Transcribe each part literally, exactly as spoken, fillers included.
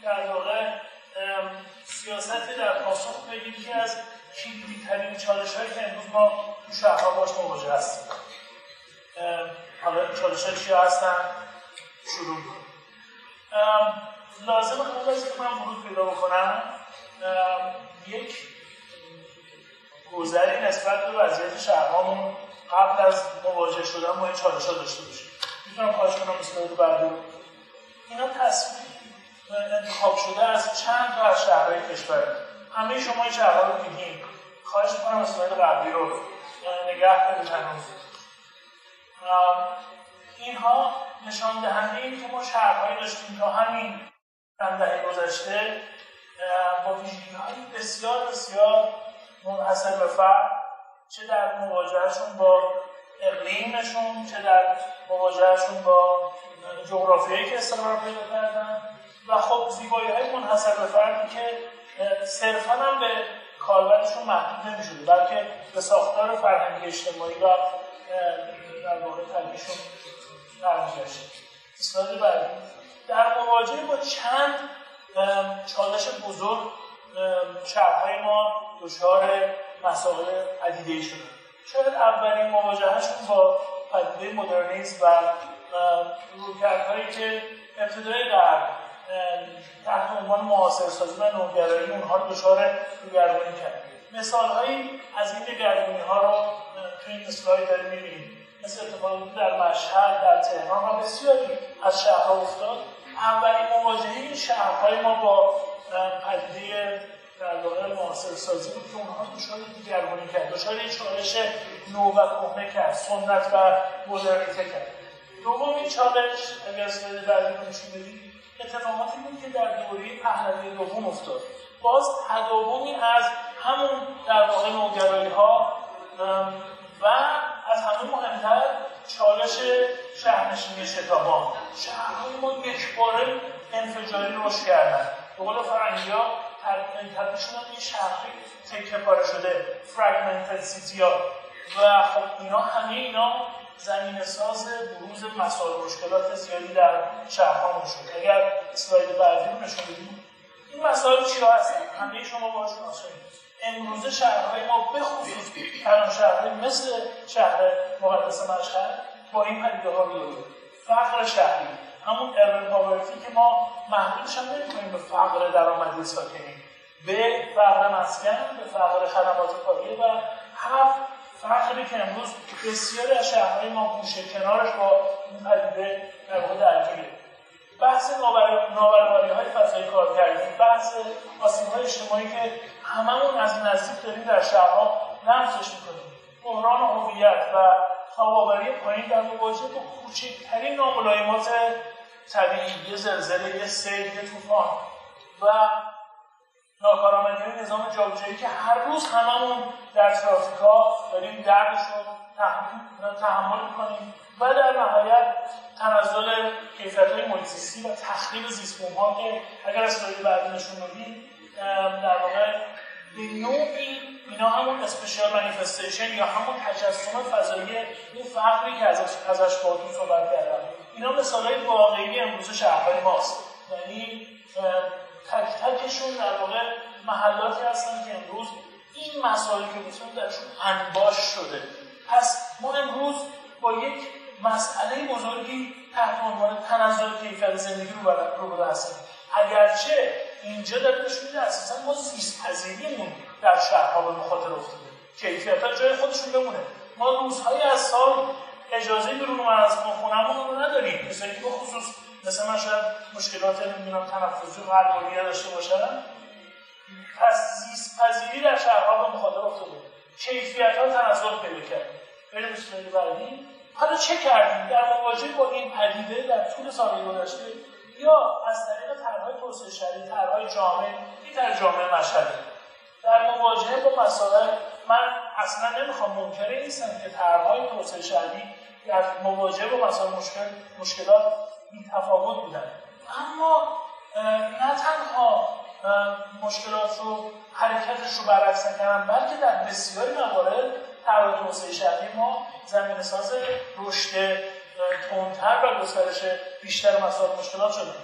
در واقع سیاستی در پاسخ به یکی از کلیدی‌ترین چالش‌هایی که امروز ما تو شهرها باش مواجه هستیم. حالا چالش‌ها چیا هستن؟ شروع کنیم. لازمه قبل از اینکه من ورود پیدا بکنم یک گذری نسبت به وضعیت شهرهامون قبل از مواجه شدن با این چالش‌ها داشته باشیم. میتونم خواهش کنم اسلاید بعدی رو. اینا تصویر انتخاب شده از چند تا از شهرهای کشور. همه شما این شهرها رو دیدین. خواهش می‌کنم اسلاید قبلی رو نگه دارید هنوز. اینها نشان دهنده این که ما شهرهایی داشتیم تا همین چند دهه گذشته با ویژگی‌های بسیار بسیار منحصر به فرد، چه در مواجههشون با اقلیمشون، چه در مواجههشون با جغرافیایی که استقرار پیدا کردن و خب زیبایی‌های منحصر به فردی که صرفاً هم به کالبدشون محدود نمی‌شده، بلکه به ساختار فرهنگی اجتماعی و در واقع طبیعیشون برمیگشته. اسلاید بعدی. در مواجهه با چند چالش بزرگ شهرهای ما دچار مسائل عدیده‌ای شدن. شاید اولین مواجههشون با پدیده مدرنیسم و رویکردهایی که ابتدای در تحت عنوان معاصرسازی و نوگرایی اونها رو دچار دگرگونی کرد. مثال‌هایی از این دگرگونی‌ها رو تو این اسلاید داریم می‌بینیم. مثل اتفاقی در مشهد، در تهران و بسیاری از شهرها افتاد. اولین مواجهه این شهرهای ما با پدیده در واقع معاصرسازی بود که اونها دچار دگرگونی کرد، دچار یک چالش نو و کهنه کرد، سنت و مدرنیته کرد. دومین چالش اگر اسلاید بعدی رو نشون بدید، اتفاقاتی بود که در دوره پهلوی دوم افتاد. باز تداومی از همون در واقع نوگرایی‌ها و از همه مهمتر چالش شهرنشینی شتابان. شهرهای ما یکباره انفجاری رشد کردن. به قول فرنگی‌ها تبدیلشون هم یه شهری تکه پاره شده، fragmented city ها و خب اینا همه اینا زمین ساز بروز مسائل و مشکلات زیادی در شهرهامون شد. اگر اسلاید بعدی رو نشون بدیم این مسائل چیا هستن؟ همه شما باشون آشنایید. امروزه شهرهای ما به خصوص کلان شهرهای مثل شهر مقدس مشهد با این پدیده ها روبروست. فقر شهری، همون اربن پاورتی که ما محدودش هم نمی‌کنیم به فقر درآمدی ساکنین، به فقر مسکن، به فقر خدمات پایه و هفت فقری که امروز بسیاری از شهرهای ما گوشه کنارش با این پدیده در واقع درگیره. بحث نابرابری‌های فضای کارکردی، بحث آسیب‌های اجتماعی که هممون از نزدیک داریم در شهرها لمسش می‌کنیم. بحران هویت و تاب‌آوری پایین در مواجهه با کوچکترین ناملایمات طبیعی، یه زلزله، یه سیل، یه طوفان و ناکارآمدی نظام جابجایی که هر روز هممون در ترافیک‌ها داریم دردش رو تحمل, تحمل می‌کنیم و در نهایت تنزل کیفیت‌های محیط‌زیستی و تخریب زیست‌بوم‌ها که اگر اسلاید بعدی نشون بدیم در واقع به نوعی اینا همون اسپشیال مانیفستیشن یا همون تجسم فضایی این فقری که ازش ازش باهاتون صحبت کردم، اینا مثالای واقعی امروز شهرهای ماست. یعنی تک تکشون در واقع محلاتی هستن که امروز این مسائلی که میتونیم درشون انباش شده. پس ما امروز با یک مسئله بزرگی تحت عنوان تنزل کیفیت زندگی رو روبرو هستیم. اگرچه اینجا داره نشون میده اساسا ما زیست‌پذیریمون در شهرها به مخاطر افتاده، کیفیت‌ها جای خودشون بمونه. ما روزهای از سال اجازه بیرون اومدن از خونه‌مون رو نداریم، مثلا که بخصوص مثلا من شاید مشکلات نمیدونم تنفسی و قلبی داشته باشم. پس زیست‌پذیری در شهرها به مخاطر افتاده، کیفیت‌ها تنزل پیدا کرد. بریم اسلاید بعدی. حالا چه کردیم در مواجهه با این پدیده در طول سال‌های گذشته؟ یا از طریق طرح‌های توسعه شهری، طرح‌های جامع، این طرح جامع مشهد در مواجهه با مسائل، من اصلا نمیخوام منکر نیستم که طرح‌های توسعه شهری در مواجهه با مسائل مشکل مشکلات بی‌تفاوت بودن، اما نه تنها مشکلات رو حرکتش رو برعکس نکردن، بلکه در بسیاری موارد طرح توسعه شهری ما زمینه ساز رشد تندتر و گسترش بیشتر مسائل مشکلات شده و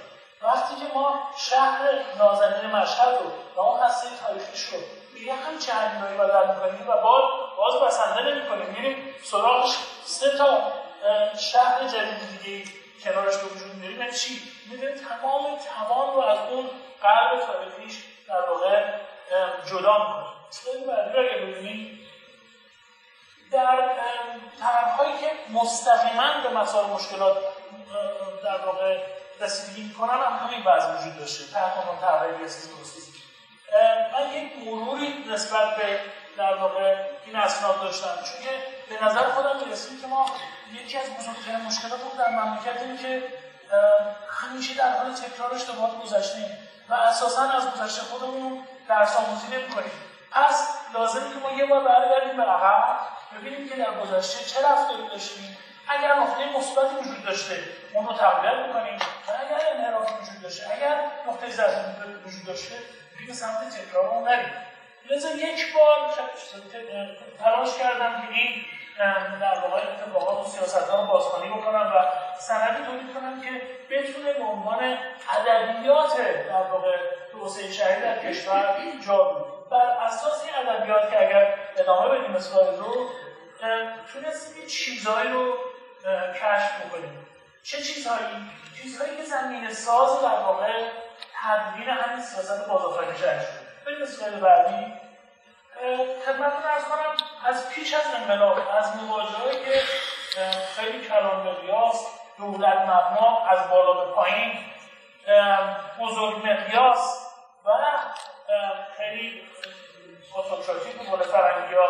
وقتی که ما شهر نازنین مشهد رو و اون هسته تاریخیش رو به یه همچه حلیمایی بدل می‌کنیم و باز باز بسنده نمی‌کنیم، میریم سراغ سه تا شهر جدید دیگه کنارش به وجود میاریم، چی؟ می‌بینیم تمام توان رو از اون قلب تاریخیش در واقع جدا می‌کنیم. اصلاً بعدی رو اگه ببینیم در طرح‌هایی که مستقیماً به مسائل مشکلات در واقع رسیدگی می‌کنن هم همین وضع وجود داشته. طرح طرح‌های ریاضی درستی. من یک مروری نسبت به در واقع این اسناد داشتم، چون که به نظر خودم می‌رسید که ما یکی از بزرگترین مشکلات رو در مملکت اینه که همیشه در حال تکرار اشتباهات گذشته‌ایم و اساساً از گذشته خودمون درس آموزی نمی‌کنیم. پس لازمه که ما یه بار برگردیم به عقب، ببینیم که در گذشته چه رفتاری داشتیم، اگر نقطه مثبتی وجود داشته اون رو تقویت بکنیم و اگر انحرافی وجود داشته، اگر نقطه ضعفی وجود داشته به سمت تکرار اون نریم. لذا یک بار تلاش کردم که این در واقع اتفاقات و سیاست‌ها رو بازخوانی بکنم و سندی تولید کنم که بتونه به عنوان ادبیات در واقع توسعه شهری در کشور جا بیفته. بر اساس این ادبیات که اگر ادامه بدیم اسلاید رو تونستیم یه چیزهایی رو کشف بکنیم. چه چیزهایی؟ چیزهایی که زمینه ساز در واقع تدوین همین سیاست بازآفرینی شهری شد. بریم اسلاید بعدی. خدمتتون عرض کنم از پیش از انقلاب، از مواجههایی که خیلی کلان مقیاس، دولت مبنا، از بالا به پایین، بزرگ مقیاس و خیلی اتوکراتی به قول فرنگی‌ها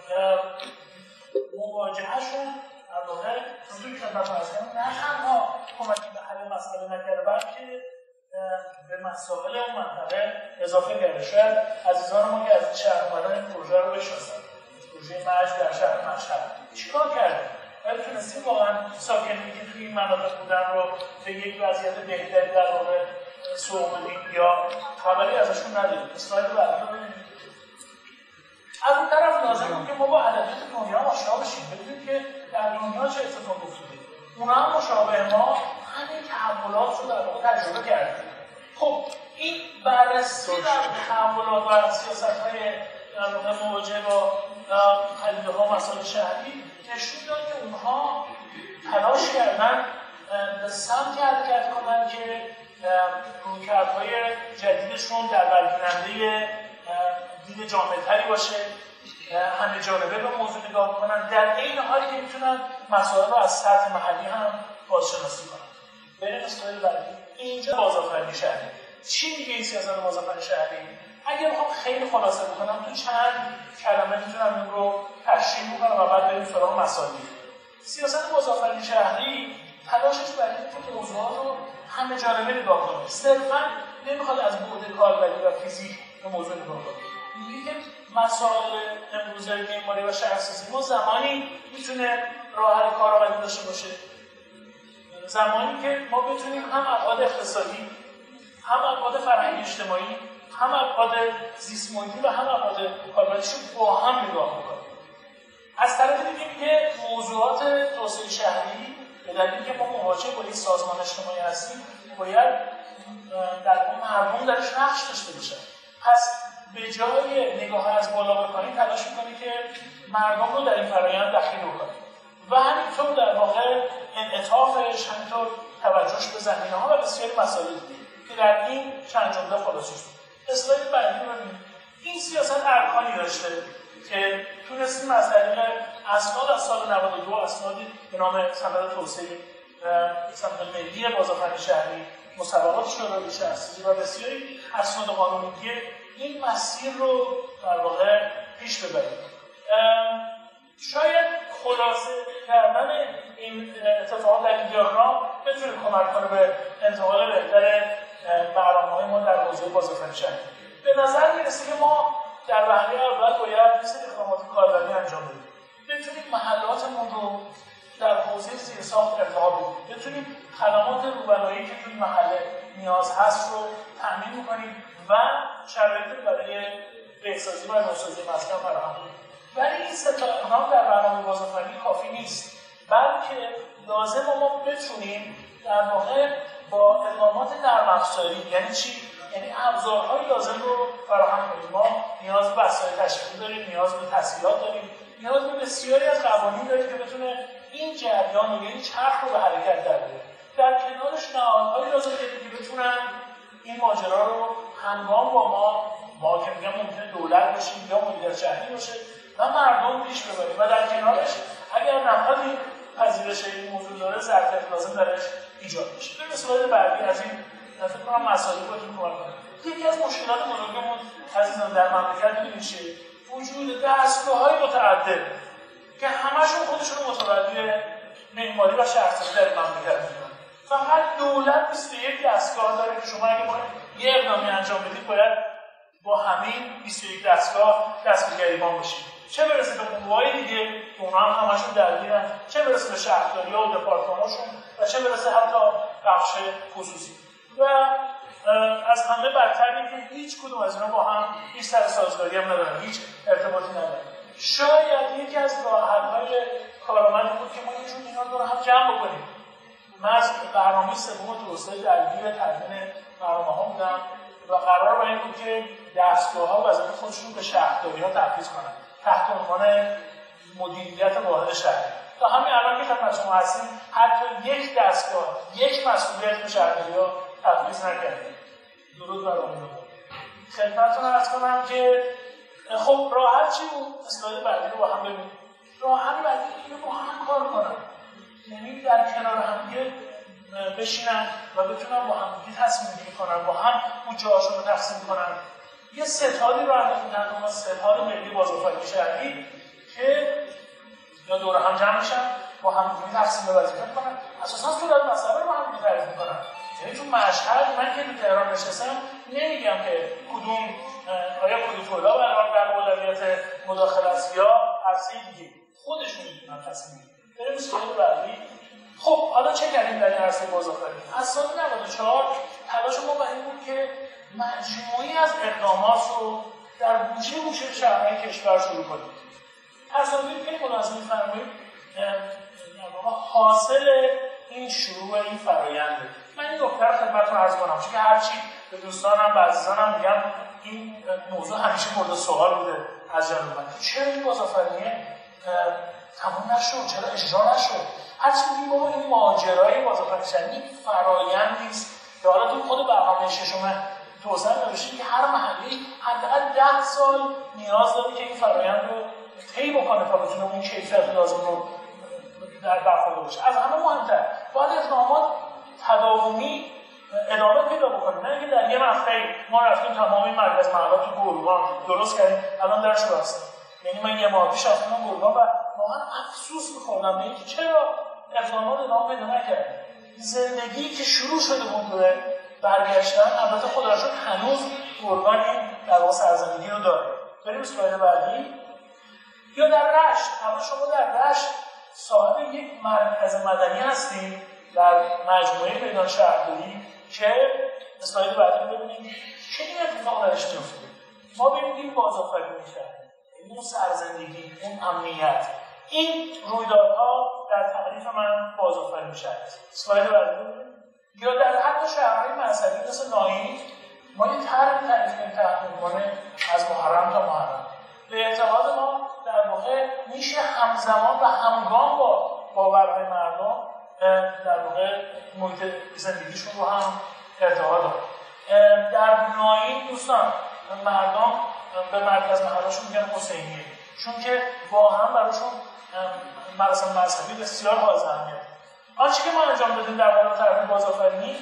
مواجههشون در واقع توی خدمتتون عرض کنم نه تنها کمکی به حل مسئله نکرده بلکه به مسائل اون منطقه اضافه کرده. شاید عزیزان ما که از این شهر اومدن این پروژه رو بشناسن، پروژه مجد در شهر مشهد چیکار کرده؟ باید تونستیم واقعا ساکنینی که توی این مناطق بودن رو به یک وضعیت بهتری در واقع سوق بدیم یا خبری ازشون نداریم. اسلاید بعدی رو ببینید. از اون طرف لازمه که ما با ادبیات دنیا آشنا بشیم، بدونیم که در دنیا چه اتفاقی افتاده. اونا هم مشابه ما همین تحولات رو در واقع تجربه کردیم. خب این بررسی در تحولات و سیاست‌های در واقع مواجه با پدیده‌ها و مسائل شهری نشون داد که اونها تلاش کردن به سمتی حرکت کنن که رویکردهای جدیدشون در برگیرنده دید جامع‌تری باشه، همه جانبه به موضوع نگاه کنن، در این حالی که میتونن مسائل رو از سطح محلی هم بازشناسی کنن. بریم اسلاید بعدی. اینجا بازآفرینی شهری. چی میگه این سیاست بازآفرینی شهری؟ اگر بخوام خیلی خلاصه بکنم تو چند کلمه میتونم این رو تشریح بکنم و بعد بریم سراغ مسائل. سیاست بازآفرینی شهری تلاشش برای اینکه موضوعات رو همه جانبه نگاه کنه. صرفاً نمیخواد از بعد کاربری و فیزیک به موضوع نگاه کنه. میگه که مسائل امروزه معماری و شهرسازی ما زمانی میتونه راه حل کارآمدی داشته باشه، زمانی که ما بتونیم هم ابعاد اقتصادی، هم ابعاد فرهنگی اجتماعی، هم ابعاد زیست محیطی و هم ابعاد کاربریش رو با هم نگاه بکنیم. از طرف دیگه میگه موضوعات توسعه شهری به دلیلی که ما مواجه با یک سازمان اجتماعی هستیم باید در اون مردم درش نقش داشته باشه. پس به جای نگاه از بالا به پایین تلاش میکنه که مردم رو در این فرآیند دخیل بکنه و همینطور در واقع انعطافش، همینطور توجهش به زمینه‌ها و بسیاری مسائل دیگه که در این چند جمله خلاصه شد. اسلاید بعدی رو ببینید. این سیاست ارکانی داشته که تونستیم از طریق اسناد از سال نود و دو، اسنادی به نام سند توسعه سند ملی بازآفرینی شهری، مسابقات شورای شهرسازی و بسیاری اسناد قانونی این مسیر رو در واقع پیش ببریم. شاید خلاصه کردن این اتفاقات در این دیاگرام بتونه کمک کنه به انتقال بهتر برنامه‌های ما در حوزه بازآفرینی شهری. به نظر میرسه که ما در وهله اول باید مثل اقدامات کاربری انجام بدیم. بتونیم محلاتمون رو در حوزه زیرساخت ارتقا بدیم. بتونیم خدمات روبرایی که توی محله نیاز هست رو تامین کنیم و شرایطی رو برای بهسازی و نوسازی مسکن فراهم کنیم. ولی این سه تا اقدام در برنامه بازآفرینی کافی نیست، بلکه لازم ما بتونیم در واقع با اقدامات نرم افزاری. یعنی چی؟ یعنی ابزارهای لازم رو فراهم کنیم. ما نیاز به وسایل تشکیلی داریم، نیاز به تسهیلات داریم، نیاز به بسیاری از قوانین داریم که بتونه این جریان و این چرخ رو به حرکت در بیاره. در کنارش نهادهایی لازم داریم که بتونن این ماجرا رو همگام با ما، ما که میگم ممکنه دولت باشیم یا مدیریت شهری باشه و مردم پیش ببریم و در کنارش اگر نهادی پذیرش این موضوع داره ظرفیت لازم درش ایجاد میشه. بریم اسلاید بعدی از این فکر کنم مسائلی بهتون کمک کنه. یکی از مشکلات بزرگمون عزیزان در مملکت می‌بینید چیه؟ وجود دستگاه‌های متعدد که همشون خودشون متولد معماری و شهرسازی در مملکت می‌کنن. فقط دولت بیست و یک دستگاه داره که شما اگه بخواید یه اقدامی انجام بدید باید با همین بیست و یک دستگاه دست به گریبان بشید. چه برسه به قوه‌های دیگه که اونها هم همشون درگیرن، چه برسه به شهرداری‌ها و دپارتمان‌هاشون و چه برسه حتی بخش خصوصی. و از همه بدتر اینه که هیچ کدوم از اینا با هم هیچ سر سازگاری هم ندارن، هیچ ارتباطی ندارن. شاید یکی از راه‌حل‌های کارآمد بود که ما یه جور اینا رو هم جمع بکنیم. من از برنامه سوم توسعه درگیر تدوین برنامه‌ها بودم و قرار بر این بود که دستگاه‌ها وظیفه خودشون به شهرداری‌ها تفویض کنن تحت عنوان مدیریت واحد شهری. تا همین الان که خدمت شما هستیم حتی یک دستگاه، یک مسئولیت به شهرداری‌ها تفویض نکردیم. درود بر اون. خدمتتون عرض کنم که خب راه حل چی بود؟ اسلاید بعدی رو با هم ببینید. راه حل بعدی اینه با هم کار کنن. یعنی در کنار هم دیگه بشینن و بتونن با هم دیگه تصمیم گیری کنن، با هم بودجه‌هاشون رو تقسیم کنن. یه ستادی رو انداختن، ما ستاد ملی بازآفرینی شهری که یا دور هم جمع میشن با هم دیگه تقسیم وظیفه میکنن، اساسا صورت مسئله رو با هم دیگه تعریف میکنن. یعنی تو مشهد من که تو تهران نشستم نمیگم که کدوم آیا کدوم تولا برای در اولویت مداخله است یا عرصه دیگه، خودشون میتونن تصمیم بگیرن. بریم سوال بعدی. خب حالا چه کردیم در این عرصه بازآفرینی؟ از سال نود و چهار تلاش ما برای این بود که مجموعی از اقدامات رو در گوشه گوشه شهرهای کشور شروع کنیم. تصاویری که ملاحظه می‌فرمایید حاصل این شروع این فراینده. من این نکته رو خدمتتون عرض کنم چون که هرچی به دوستانم و عزیزانم میگم این موضوع همیشه مورد سوال بوده از جانب من. چرا این بازآفرینی تمام نشد؟ چرا اجرا نشد؟ هرچی میگیم بابا این ماجرای بازآفرینی شهری فرآیندی است که حالا تو خود برنامه ششم توسعه نوشتیم که هر محلی حداقل ده سال نیاز داره که این فرآیند رو طی بکنه تا بتونه اون کیفیت لازم رو در برخورد باشه. از همه مهمتر باید اقدامات تداومی ادامه پیدا بکنه. نه اینکه در یه مقطعی ما رفتیم تمام این مرکز محلات تو گرگان درست کردیم الان درش رو هستیم. یعنی من یه ماه پیش رفتم گرگان و واقعا افسوس می‌خوردم به اینکه چرا اقدامات ادامه پیدا نکردیم. زندگی که شروع شده بود به برگشتن، البته خدا رو شکر هنوز گرگان این در واقع سرزندگی رو داره. بریم اسلاید بعدی. یا در رشت، اما شما در رشت صاحب یک مرکز مدنی هستیم در مجموعه میدان شهرداری که اسلاید بعدی رو ببینید چه این اتفاق درش میفته. ما ببینیم بازآفرینی شهر، اون سرزندگی، اون امنیت، این رویدادها در تعریف من بازآفرینی شهر است. اسلاید بعدی رو ببینید. یا در حتی شهرهای مذهبی مثل ناهید ما یک طرح تعریف کنیم تحت عنوان از محرم تا محرم. به اعتقاد ما در واقع میشه همزمان و همگام با باورهای مردم در واقع محیط زندگیشون رو هم ارتقا داد. در ناین دوستان مردم به مرکز محلشون میگن حسینیه چون که واقعا براشون مراسم مذهبی بسیار حائز اهمیت. آنچه که ما انجام دادیم در قالب طرح بازآفرینی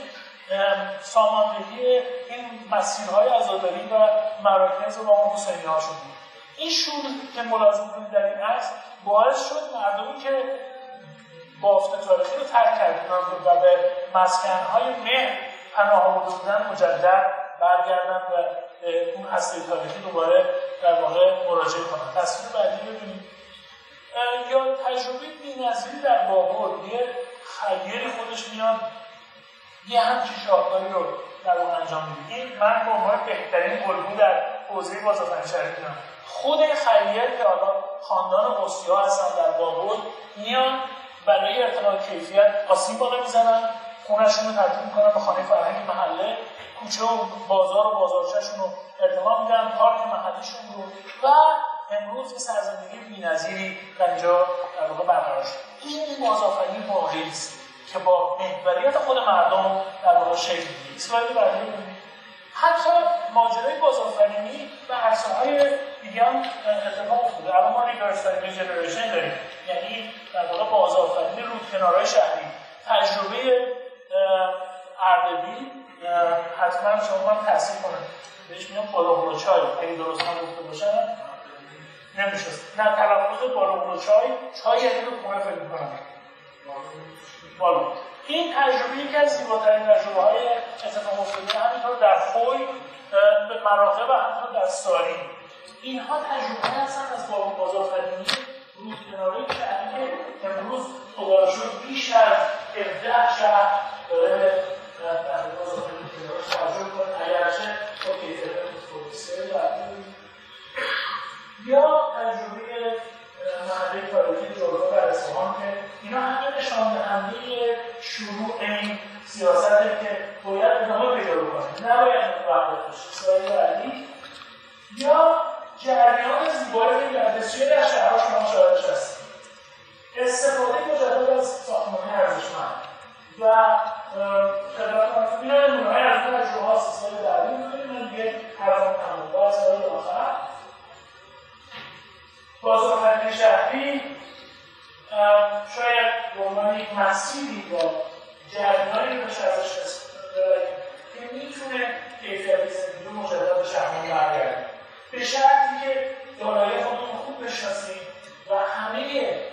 ساماندهی این مسیرهای عزاداری و مراکز و اون حسینی ها شد. این شور که ملاحظه کنید در این عکس باعث شد مردمی که بافت تاریخی رو ترک کردن و به مسکن‌های مهر پناه آورده بودن مجدد برگردن و اون هسته تاریخی دوباره در واقع مراجعه کنن. تصویر بعدی ببینید. یا تجربه بی‌نظیری در بابل، یه خیری خودش میاد یه همچین شاهکاری رو در اون انجام میده. این من به عنوان بهترین الگو در حوزه بازآفرینی شهری میدونم. خود خیر که حالا خاندان قصی‌ها هستن در بابل میان برای ارتقاء کیفیت آسیب بالا میزنن، خونه‌شون رو تبدیل میکنن به خانه فرهنگ محله، کوچه و بازار و بازارچه‌شون رو ارتقا میدن، پارک محلیشون رو، و امروز یه سرزندگی بی‌نظیری در اینجا در واقع برقرار شد. این بازآفرینی واقعی است که با محوریت خود مردم در واقع شکل می‌گیره. اسلاید بعدی ببینید. حتی ماجرای بازآفرینی و عرصه‌های دیگه هم اتفاق افتاده. الان ما regeneration داریم، یعنی در واقع بازآفرینی رودکنارهای شهری. تجربه اردبیل حتما شما هم تحصیل کنید. بهش میگم بالاغلو چای، اگه درست هم گفته باشم نمیشه. نه تلفظ بالاغلو چای، چای یعنی رو خونه فکر می‌کنم. بالا. این تجربه یکی از زیباترین تجربه‌های اتفاق افتاده، همینطور در خوی به مراقب و همینطور در ساری. اینها تجربه هستن از بازآفرینی رودکنارهای شهری که امروز خدا رو شکر بیش از هفده شهر داره در بازآفرینی تجربه کنه، اگرچه با کیفیت متفاوتی داریم. یا تجربه محله تاریخی جلگاه در اصفهان که اینا همه نشان دهنده شروع این سیاسته که باید ادامه پیدا بکنه، نباید متوقف بشه. اسلاید بعدی. یا جریان زیبایی که در بسیاری از شهرها شما شاهدش هستید. استفاده مجدد از ساختمان‌های ارزشمند و خدمتتون اینا نمونه‌های از این تجربه‌هاست. اسلاید بعدی می‌کنیم. من دیگه حرفم تموم. با اسلاید آخر بازآفرینی شهری شاید به عنوان یک مسیری یا جریانی رو بشه ازش استفاده که میتونه کیفیت زندگی رو مجدد به شهرمان برگردونه، به شرطی که دارایی خودمون خوب بشناسیم و همه